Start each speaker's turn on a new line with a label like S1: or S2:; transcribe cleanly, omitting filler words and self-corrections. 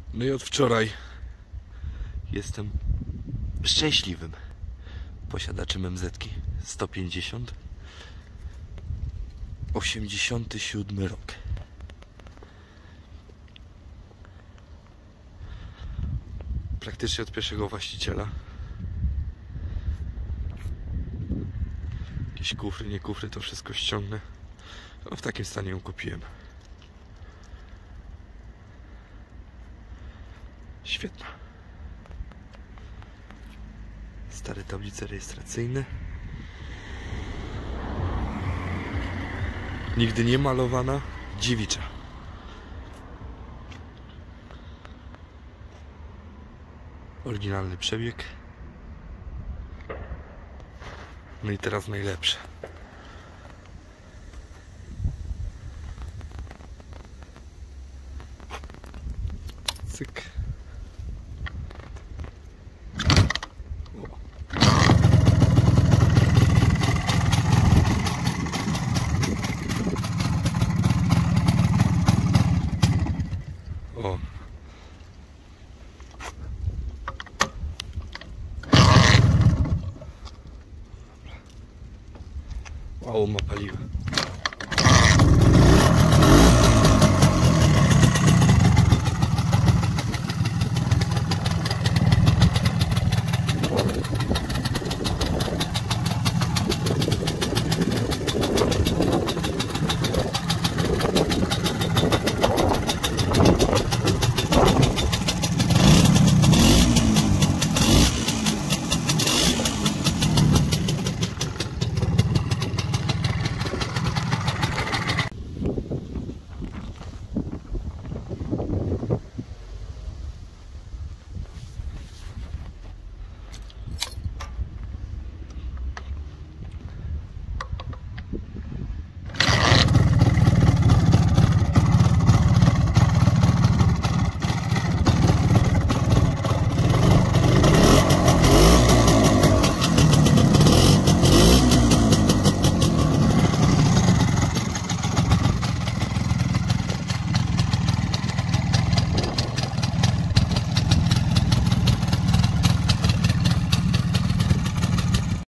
S1: No i od wczoraj jestem szczęśliwym posiadaczem MZ-ki 150. 87 rok. Praktycznie od pierwszego właściciela. Jakieś kufry, nie kufry, to wszystko ściągnę. No, w takim stanie ją kupiłem. Świetna. Stare tablice rejestracyjne. Nigdy nie malowana, dziewicza. Oryginalny przebieg. No i teraz najlepsze. Cyk. O. Mało ma paliwa.